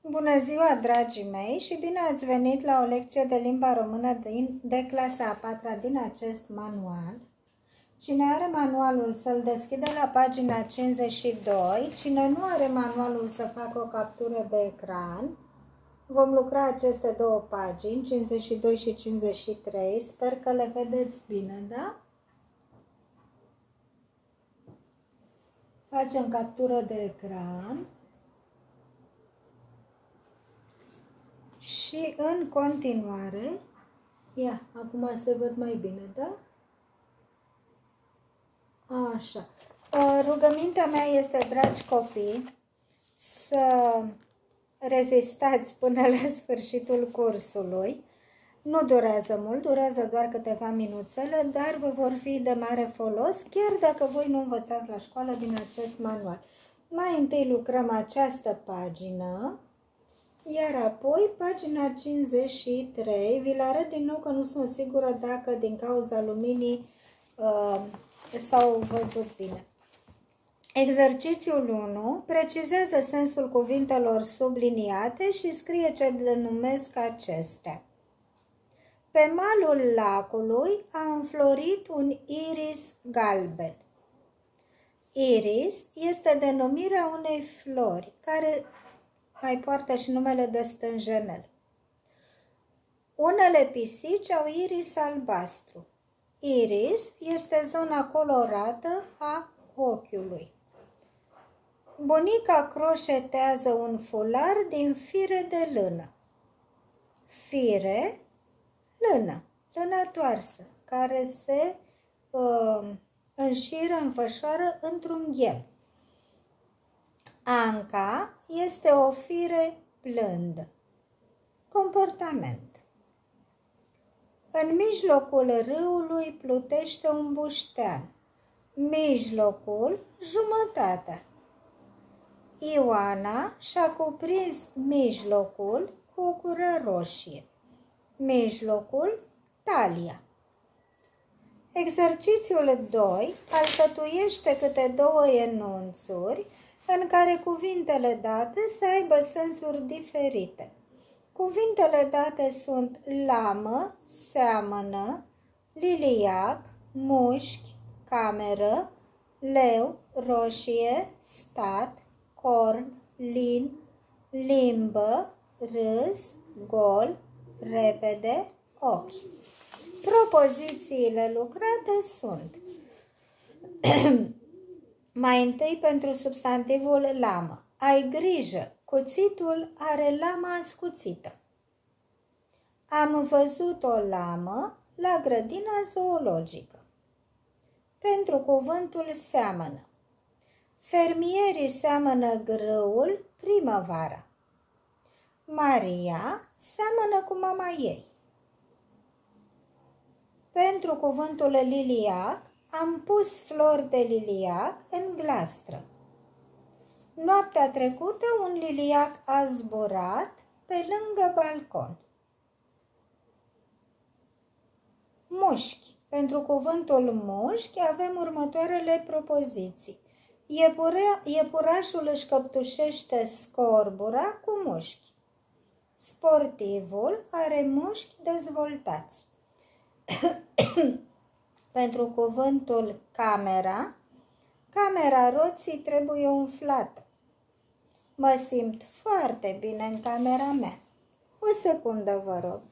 Bună ziua, dragii mei, și bine ați venit la o lecție de limba română de clasa a 4-a din acest manual. Cine are manualul să-l deschide la pagina 52, cine nu are manualul să facă o captură de ecran. Vom lucra aceste două pagini, 52 și 53, sper că le vedeți bine, da? Facem captură de ecran. Și în continuare, acum se văd mai bine, da? Așa. Rugămintea mea este, dragi copii, să rezistați până la sfârșitul cursului. Nu durează mult, durează doar câteva minuțele, dar vă vor fi de mare folos, chiar dacă voi nu învățați la școală din acest manual. Mai întâi lucrăm această pagină. Iar apoi, pagina 53, vi-l arăt din nou că nu sunt sigură dacă din cauza luminii s-au văzut bine. Exercițiul 1 precizează sensul cuvintelor subliniate și scrie ce denumesc acestea. Pe malul lacului a înflorit un iris galben. Iris este denumirea unei flori care mai poartă și numele de stânjenel. Unele pisici au iris albastru. Iris este zona colorată a ochiului. Bunica croșetează un fular din fire de lână. Fire, lână, lână toarsă, care se înșiră, înfășoară într-un ghem. Anca este o fire blândă. Comportament. În mijlocul râului plutește un buștean. Mijlocul, jumătatea. Ioana și-a cuprins mijlocul cu o gură roșie. Mijlocul, talia. Exercițiul 2 alcătuiește câte două enunțuri în care cuvintele date să aibă sensuri diferite. Cuvintele date sunt lamă, seamănă, liliac, mușchi, cameră, leu, roșie, stat, corn, lin, limbă, râs, gol, repede, ochi. Propozițiile lucrate sunt mai întâi pentru substantivul lamă. Ai grijă, cuțitul are lama ascuțită. Am văzut o lamă la grădina zoologică. Pentru cuvântul seamănă. Fermierii seamănă grâul primăvara. Maria seamănă cu mama ei. Pentru cuvântul liliac, am pus flori de liliac în glastră. Noaptea trecută un liliac a zburat pe lângă balcon. Mușchi. Pentru cuvântul mușchi avem următoarele propoziții. Iepurașul își căptușește scorbura cu mușchi. Sportivul are mușchi dezvoltați. Pentru cuvântul camera, camera roții trebuie umflată. Mă simt foarte bine în camera mea. O secundă, vă rog.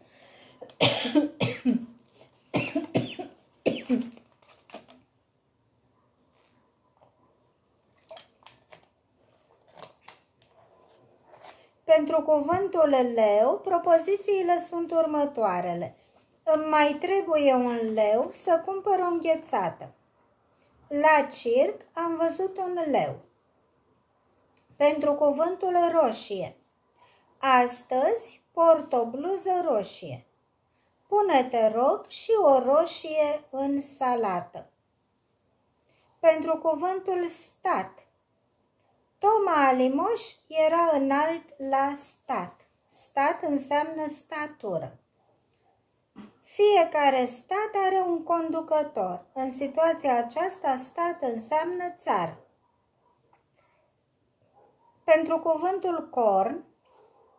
Pentru cuvântul leu, propozițiile sunt următoarele. Îmi mai trebuie un leu să cumpăr o înghețată. La circ am văzut un leu. Pentru cuvântul roșie. Astăzi port o bluză roșie. Pune-te, rog, și o roșie în salată. Pentru cuvântul stat. Toma Alimoș era înalt la stat. Stat înseamnă statură. Fiecare stat are un conducător. În situația aceasta, stat înseamnă țară. Pentru cuvântul corn,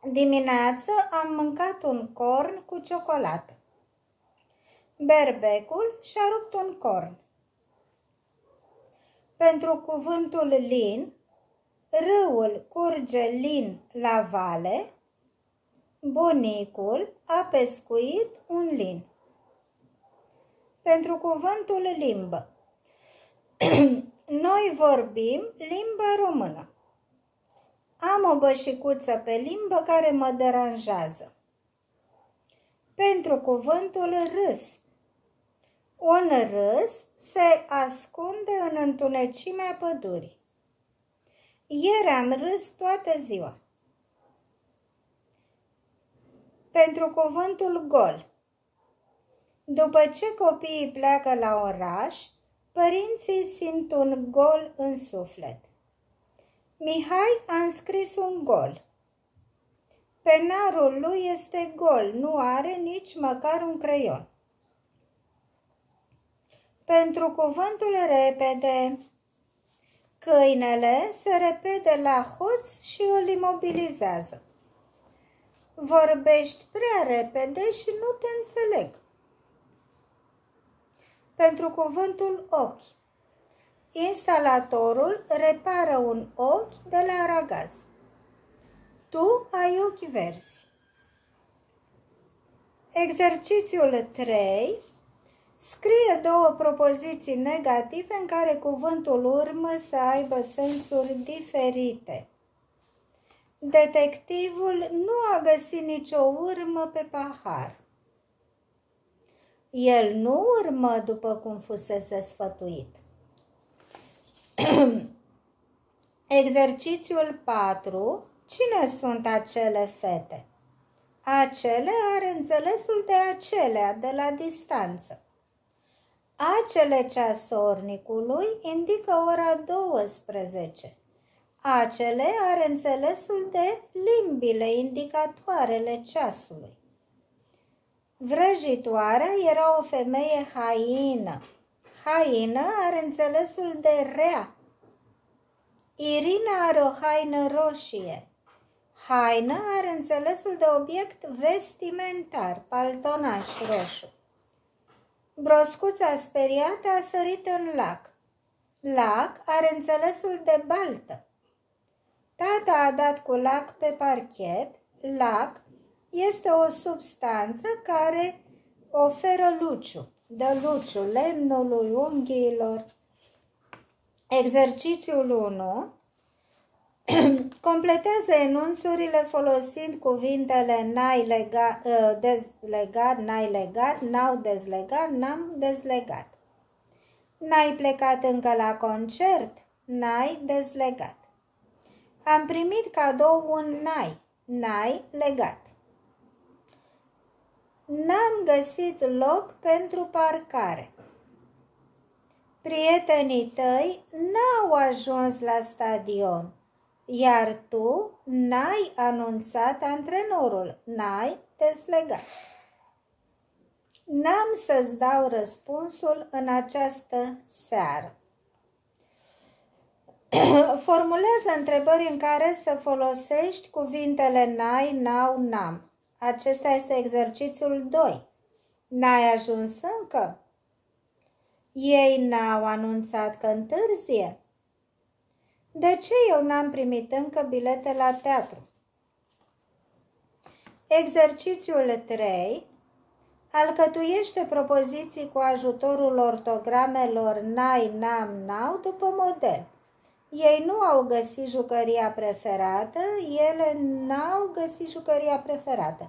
Dimineață am mâncat un corn cu ciocolată. Berbecul și-a rupt un corn. Pentru cuvântul lin, râul curge lin la vale, bunicul a pescuit un lin. Pentru cuvântul limbă, noi vorbim limba română. Am o bășicuță pe limbă care mă deranjează. Pentru cuvântul râs, un râs se ascunde în întunecimea pădurii. Ieri am râs toată ziua. Pentru cuvântul gol, după ce copiii pleacă la oraș, părinții simt un gol în suflet. Mihai a înscris un gol. Penarul lui este gol, nu are nici măcar un creion. Pentru cuvântul repede, câinele se repede la hoț și îl imobilizează. Vorbești prea repede și nu te înțeleg. Pentru cuvântul ochi, instalatorul repară un ochi de la aragaz. Tu ai ochi verzi. Exercițiul 3. Scrie două propoziții negative în care cuvântul urmă să aibă sensuri diferite. Detectivul nu a găsit nicio urmă pe pahar. El nu urmă după cum fusese sfătuit. Exercițiul 4. Cine sunt acele fete? Acele are înțelesul de acelea, de la distanță. Acele ceasornicului indică ora 12. Acele are înțelesul de limbile indicatoarele ceasului. Vrăjitoarea era o femeie haină. Haină are înțelesul de rea. Irina are o haină roșie. Haină are înțelesul de obiect vestimentar, paltonaș roșu. Broscuța speriată a sărit în lac. Lac are înțelesul de baltă. Tata a dat cu lac pe parchet. Lac este o substanță care oferă luciu. Dă luciu lemnului, unghiilor. Exercițiul 1. Completează enunțurile folosind cuvintele n-ai dezlegat, n-ai legat, n-au dezlegat, n-am dezlegat. N-ai plecat încă la concert, n-ai dezlegat. Am primit cadou un n-ai, n-ai legat. N-am găsit loc pentru parcare. Prietenii tăi n-au ajuns la stadion, iar tu n-ai anunțat antrenorul, n-ai dezlegat. N-am să-ți dau răspunsul în această seară. Formulează întrebări în care să folosești cuvintele n-ai, n-au, n-am. Acesta este exercițiul 2. N-ai ajuns încă? Ei n-au anunțat că întârzie? De ce eu n-am primit încă bilete la teatru? Exercițiul 3. Alcătuiește propoziții cu ajutorul ortogramelor n-ai, n-am, n-au după model. Ei nu au găsit jucăria preferată, ele n-au găsit jucăria preferată.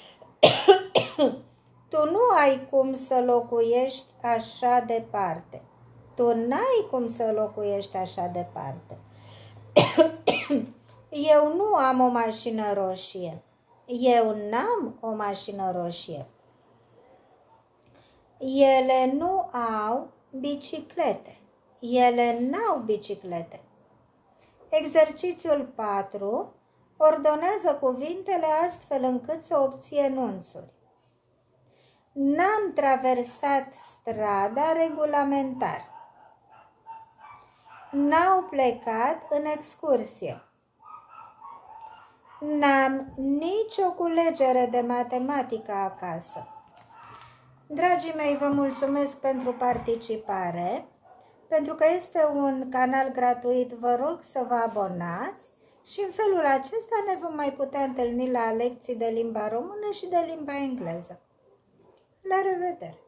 Tu nu ai cum să locuiești așa departe. Tu n-ai cum să locuiești așa departe. Eu nu am o mașină roșie. Eu n-am o mașină roșie. Ele nu au biciclete. Ele n-au biciclete. Exercițiul 4. Ordonează cuvintele astfel încât să obții enunțuri. N-am traversat strada regulamentar. N-au plecat în excursie. N-am nicio culegere de matematică acasă. Dragii mei, vă mulțumesc pentru participare. Pentru că este un canal gratuit, vă rog să vă abonați și în felul acesta ne vom mai putea întâlni la lecții de limba română și de limba engleză. La revedere!